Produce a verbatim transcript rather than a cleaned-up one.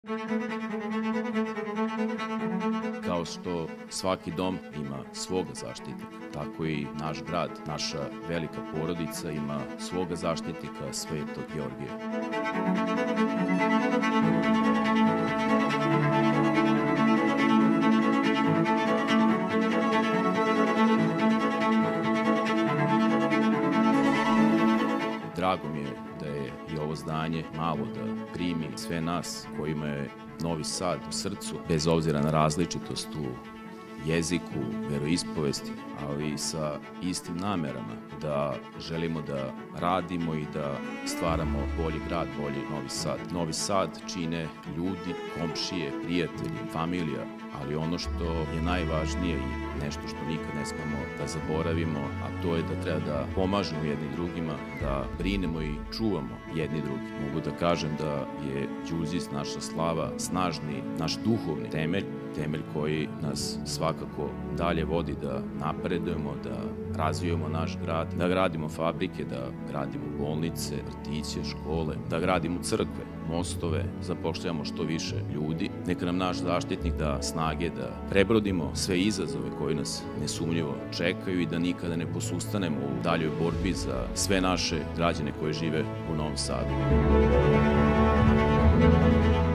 Kao što svaki dom ima svoga zaštitnika, tako i naš grad, naša velika porodica ima svoga zaštitnika, Svetog Georgija. Drago mi je da je i ovo zdanje malo da primi sve nas kojima je Novi Sad u srcu, bez obzira na različitost u jeziku, veroispovesti, ali i sa istim namerama da želimo da radimo i da stvaramo bolji grad, bolji Novi Sad. Novi Sad čine ljudi, komšije, prijatelji, familija, ali ono što je najvažnije i nešto što nikad ne smemo da zaboravimo, a to je da treba da pomažemo jedni drugima, da brinemo i čuvamo jedni drugi. Mogu da kažem da je Đuđić, naša slava, snažni, naš duhovni temelj, temelj koji nas svakako dalje vodi da napredujemo, da razvijemo naš grad, da gradimo fabrike, da gradimo bolnice, vrtiće, škole, da gradimo crkve, mostove, zapošljamo što više ljudi. Neka nam naš zaštitnik da snage da prebrodimo sve izazove koji nas nesumnjivo čekaju i da nikada ne posustanemo u daljoj borbi za sve naše građane koji žive u Novom Sadu.